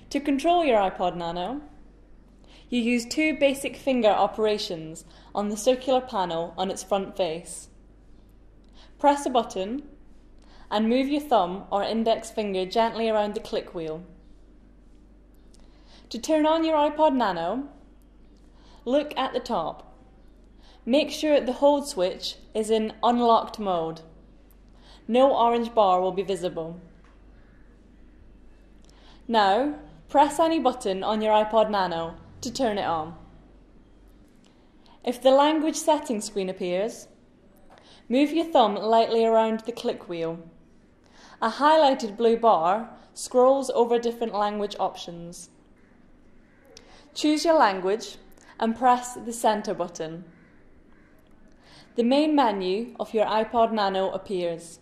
To control your iPod Nano, you use two basic finger operations on the circular panel on its front face. Press a button and move your thumb or index finger gently around the click wheel. To turn on your iPod Nano, look at the top. Make sure the hold switch is in unlocked mode. No orange bar will be visible. Now, press any button on your iPod Nano to turn it on. If the language settings screen appears, move your thumb lightly around the click wheel. A highlighted blue bar scrolls over different language options. Choose your language and press the center button. The main menu of your iPod Nano appears.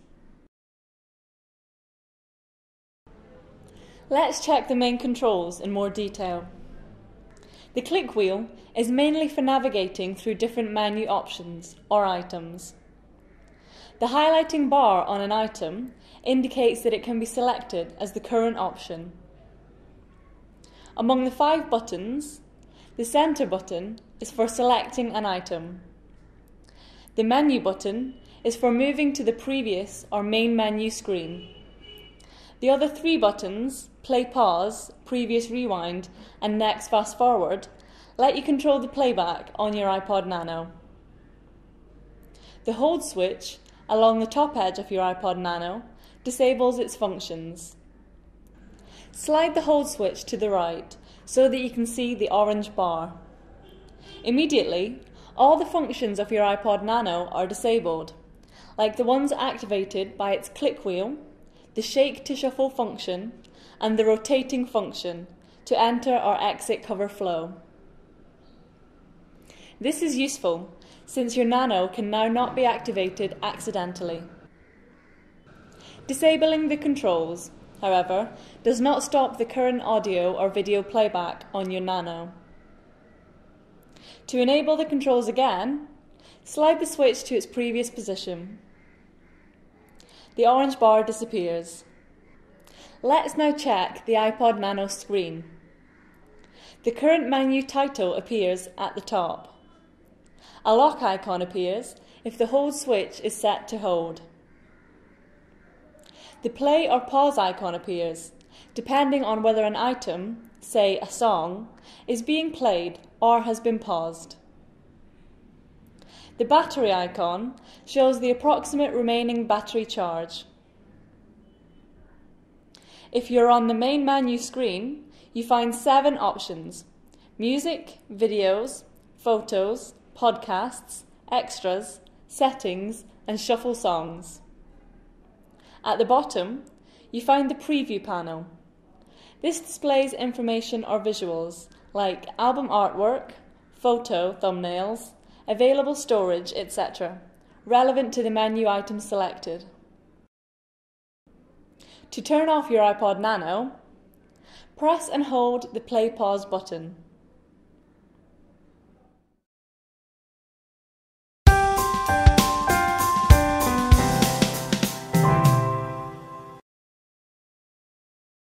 Let's check the main controls in more detail. The click wheel is mainly for navigating through different menu options or items. The highlighting bar on an item indicates that it can be selected as the current option. Among the 5 buttons, the center button is for selecting an item. The menu button is for moving to the previous or main menu screen. The other 3 buttons, play pause, previous rewind, and next fast forward, let you control the playback on your iPod Nano. The hold switch along the top edge of your iPod Nano disables its functions. Slide the hold switch to the right so that you can see the orange bar. Immediately, all the functions of your iPod Nano are disabled, like the ones activated by its click wheel, the shake to shuffle function, and the rotating function to enter or exit cover flow. This is useful since your Nano can now not be activated accidentally. Disabling the controls, however, does not stop the current audio or video playback on your Nano. To enable the controls again, slide the switch to its previous position. The orange bar disappears. Let's now check the iPod Nano screen. The current menu title appears at the top. A lock icon appears if the hold switch is set to hold. The play or pause icon appears, depending on whether an item, say a song, is being played or has been paused. The battery icon shows the approximate remaining battery charge. If you're on the main menu screen, you find 7 options: music, videos, photos, podcasts, extras, settings, and shuffle songs. At the bottom, you find the preview panel. This displays information or visuals like album artwork, photo thumbnails, available storage, etc., relevant to the menu item selected. To turn off your iPod Nano, press and hold the play pause button.